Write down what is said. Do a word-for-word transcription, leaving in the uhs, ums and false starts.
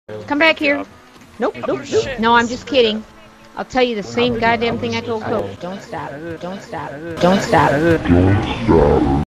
Come back Good here. job. Nope, Oh, nope, nope. shit. No, I'm just kidding. I'll tell you the same goddamn thing I told Coach. Don't stop. Don't stop. Don't stop.